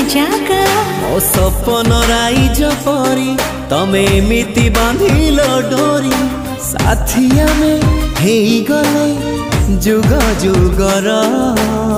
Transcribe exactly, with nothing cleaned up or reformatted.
जागा मो सपन राइज परी तमे एमिति बांधिल डोरी साथिया में हेई गले जुग जुगर।